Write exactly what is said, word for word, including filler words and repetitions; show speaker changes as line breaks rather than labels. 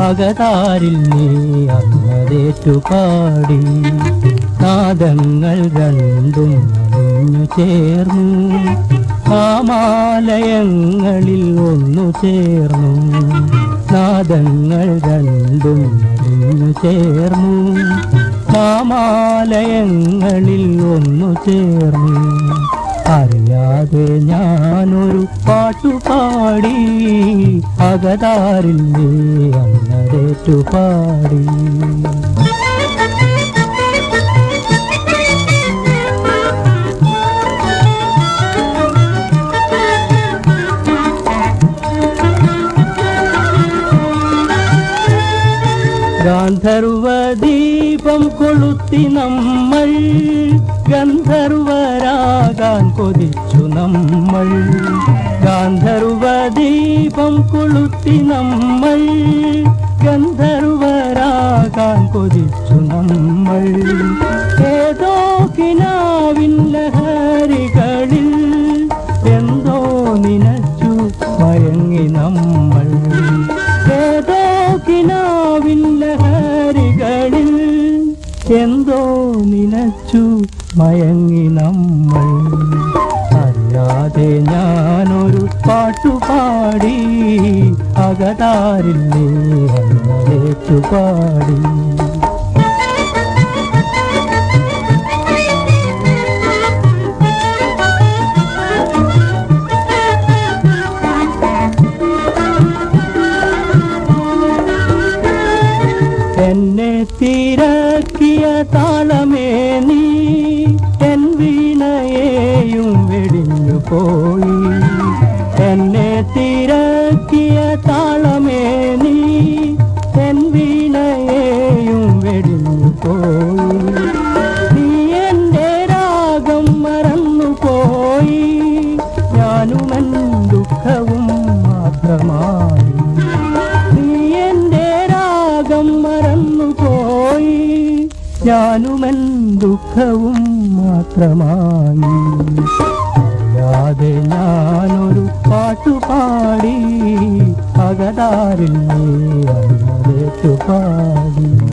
അകതാരിൽ നീ അന്നതേറ്റുപാടി നാദങ്ങൾ രണ്ടും അണിഞ്ഞു ചേർന്നു നാമാലയങ്ങളിൽ ഒന്നു ചേർന്നു നാദങ്ങൾ രണ്ടും അണിഞ്ഞു ചേർന്നു നാമാലയങ്ങളിൽ ഒന്നു ചേർന്നു അറിയാതെ ഞാനൊരു പാട്ടുപാടി അകതാരിൽ നീ അന്നതേറ്റുപാടി ഗാന്ധർവദീപം കൊളുത്തി നമ്മൾ ഗന്ധർവരാകാൻ കൊതിച്ചു നമ്മൾ ഗാന്ധർവദീപം കൊളുത്തി നമ്മൾ ഗന്ധർവരാകാൻ കൊതിച്ചു നമ്മൾ ഏതോ കിനാവിൻ ലഹരികളിൽ എന്തോ നിനച്ചു മയങ്ങി നമ്മൾ ഏതോ കിനാവിൻ ലഹരികളിൽ എന്തോ നിനച്ചു മയങ്ങി നമ്മൾ അറിയാതെ ഞാനൊരു പാട്ടുപാടി അകതാരിൽ നീ അന്നതേറ്റുപാടി എന്നെ തിരക്കിയ താളമേ നീ എൻ വീണയെയും വെടിഞ്ഞു പോയി എന്നെ തിരക്കിയ താളമേ നീ എൻ വീണയെയും വെടിഞ്ഞു പോയി നീ എൻ്റെ രാഗം മറന്നു പോയി ഞാനുമെൻ ദുഃഖവും മാത്രമായി മറന്നുപോയി ഞാനുമെൻ ദുഃഖവും മാത്രമായി അറിയാതെ ഞാനൊരു പാട്ടുപാടി അകതാരിൽ നീ അന്നതേറ്റുപാടി